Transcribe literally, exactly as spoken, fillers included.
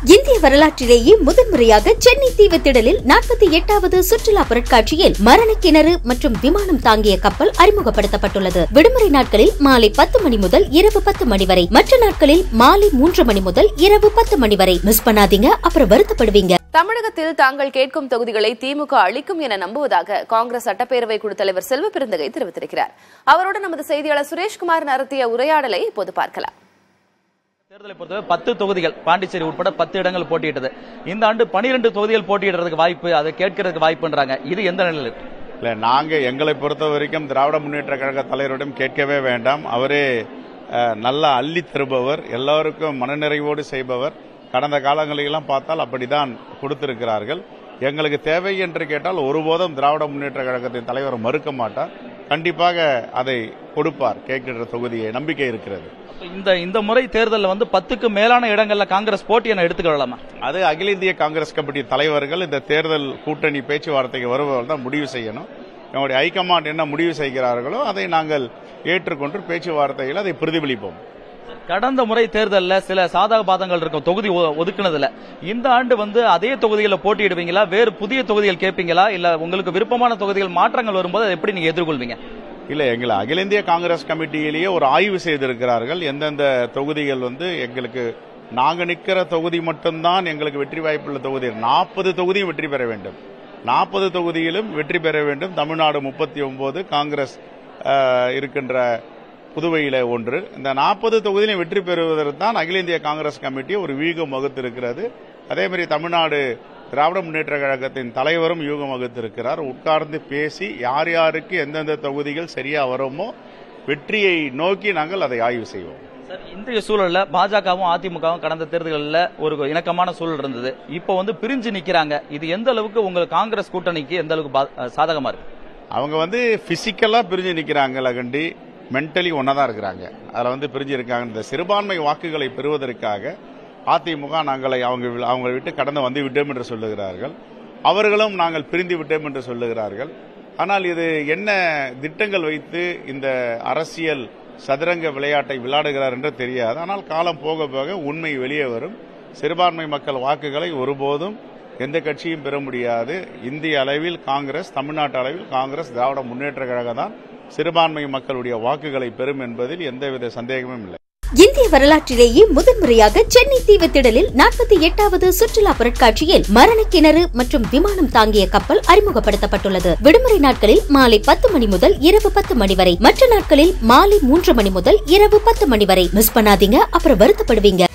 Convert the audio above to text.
இந்திய வரலாற்றிலேயே முதன்முறையாக சென்னை தீவுத்திடலில் நாற்பத்தி எட்டாவது சுற்றுலா பொருட்காட்சியில் மரண கிணறு மற்றும் விமானம் தாங்கிய கப்பல் அறிமுகப்படுத்தப்பட்டுள்ளது. விடுமுறை நாட்களில் மாலை பத்து மணி முதல் இரவு பத்து மணி வரை, மற்ற நாட்களில் மாலை மூன்று மணி முதல் இரவு பத்து மணி வரை. மிஸ் பண்ணாதீங்க, அப்புறம் வருத்தப்படுவீங்க. தமிழகத்தில் தாங்கள் கேட்கும் தொகுதிகளை திமுக அளிக்கும் என நம்புவதாக காங்கிரஸ் சட்டப்பேரவை குழு தலைவர் செல்வ பெருந்தகை தெரிவித்திருக்கிறார். அவரோடு நமது செய்தியாளர் சுரேஷ்குமார் நடத்திய உரையாடலை இப்போது பார்க்கலாம். தேர்தலை பொறுத்தவரை பத்து தொகுதிகள் பாண்டிச்சேரி உட்பட பத்து இடங்கள் போட்டியிட்டது. இந்த ஆண்டு பனிரெண்டு தொகுதிகள் போட்டியிடுறதுக்கு வாய்ப்பு, அதை கேட்கறதுக்கு வாய்ப்புன்றாங்க. இது எந்த நிலையில் இல்ல? நாங்க எங்களை பொறுத்த வரைக்கும் திராவிட முன்னேற்ற கழக தலைவரிடம் கேட்கவே வேண்டாம். அவரே நல்ல அள்ளி தருபவர், எல்லாருக்கும் மனநிறைவோடு செய்பவர். கடந்த காலங்களெல்லாம் பார்த்தால் அப்படிதான் கொடுத்திருக்கிறார்கள். எங்களுக்கு தேவை என்று கேட்டால் ஒருபோதும் திராவிட முன்னேற்ற கழகத்தின் தலைவர் மறுக்க மாட்டார். கண்டிப்பாக அதை கொடுப்பார். கேட்கின்ற தொகுதியை நம்பிக்கை இருக்கிறது. இந்த இந்த முறை தேர்தலில் வந்து பத்துக்கு மேலான இடங்கள்ல காங்கிரஸ் போட்டி என எடுத்துக்கொள்ளலாமா? அது அகில இந்திய காங்கிரஸ் கமிட்டி தலைவர்கள் இந்த தேர்தல் கூட்டணி பேச்சுவார்த்தைக்கு வருபவர்கள் தான் முடிவு செய்யணும். நம்முடைய ஹைகமாண்ட் என்ன முடிவு செய்கிறார்களோ அதை நாங்கள் ஏற்றுக்கொண்டு பேச்சுவார்த்தையில் அதை பிரதிபலிப்போம். கடந்த முறை தேர்தலில் சில சாதக பாதங்கள் இருக்கும் தொகுதி ஒதுக்குனதுல. இந்த ஆண்டு வந்து அதே தொகுதிகளில் போட்டியிடுவீங்களா, வேறு புதிய தொகுதிகள் கேட்பீங்களா, இல்ல உங்களுக்கு விருப்பமான தொகுதிகள் மாற்றங்கள் வரும்போது அதை எப்படி நீங்க எதிர்கொள்வீங்க? இல்ல, எங்களை அகில இந்திய காங்கிரஸ் கமிட்டியிலேயே ஒரு ஆய்வு செய்திருக்கிறார்கள். எந்தெந்த தொகுதிகள் வந்து எங்களுக்கு நாங்க நிற்கிற தொகுதி மட்டும்தான் எங்களுக்கு வெற்றி வாய்ப்புள்ள தொகுதி. நாற்பது தொகுதியும் வெற்றி பெற வேண்டும். நாற்பது தொகுதியிலும் வெற்றி பெற வேண்டும். தமிழ்நாடு முப்பத்தி ஒன்பது, காங்கிரஸ் இருக்கின்ற புதுவையில ஒன்று. இந்த நாற்பது தொகுதியிலும் வெற்றி பெறுவதற்கு தான் அகில இந்திய காங்கிரஸ் கமிட்டி ஒரு வியூகம் வகுத்திருக்கிறது. அதேமாதிரி தமிழ்நாடு திராவிட முன்னேற்ற கழகத்தின் தலைவரும் யூகம் வகுத்திருக்கிறார். உட்கார்ந்து பேசி யார் யாருக்கு எந்தெந்த தொகுதிகள் சரியா வருமோ வெற்றியை நோக்கி நாங்கள் அதை ஆய்வு செய்வோம். சார், இன்றைய சூழல்ல பாஜகவும் அதிமுகவும் கடந்த தேர்தல்களில் ஒரு இணக்கமான சூழல் இருந்தது. இப்போ வந்து பிரிஞ்சு நிக்கிறாங்க. இது எந்த அளவுக்கு உங்க காங்கிரஸ் கூட்டணிக்கு எந்த அளவுக்கு சாதகமா இருக்கு? அவங்க வந்து பிசிக்கலா பிரிஞ்சு நிக்கிறாங்க, கண்டி மென்டலி ஒன்னதான் இருக்கிறாங்க. அதுல வந்து பிரிஞ்சு இருக்காங்க. இந்த சிறுபான்மை வாக்குகளை பெறுவதற்காக அதிமுக நாங்களை அவங்க அவங்களை விட்டு கடந்து வந்து விட்டோம் என்று சொல்லுகிறார்கள். அவர்களும் நாங்கள் பிரிந்து விட்டோம் என்று சொல்லுகிறார்கள். ஆனால் இது என்ன திட்டங்கள் வைத்து இந்த அரசியல் சதுரங்க விளையாட்டை விளையாடுகிறார் என்று தெரியாது. ஆனால் காலம் போக போக உண்மை வெளியே வரும். சிறுபான்மை மக்கள் வாக்குகளை ஒருபோதும் எந்த கட்சியும் பெற முடியாது. இந்திய அளவில் காங்கிரஸ், தமிழ்நாட்டு அளவில் காங்கிரஸ், திராவிட முன்னேற்ற கழகம் தான் சிறுபான்மை மக்களுடைய வாக்குகளை பெறும் என்பதில் எந்தவித சந்தேகமும் இல்லை. இந்திய வரலாற்றிலேயே முதன்முறையாக சென்னை தீவுத்திடலில் நாற்பத்தி எட்டாவது சுற்றுலா பொருட்காட்சியில் மரண கிணறு மற்றும் விமானம் தாங்கிய கப்பல் அறிமுகப்படுத்தப்பட்டுள்ளது. விடுமுறை நாட்களில் மாலை பத்து மணி முதல் இரவு பத்து மணி வரை, மற்ற நாட்களில் மாலை மூன்று மணி முதல் இரவு பத்து மணி வரை. மிஸ் பண்ணாதீங்க, அப்புறம் வருத்தப்படுவீங்க.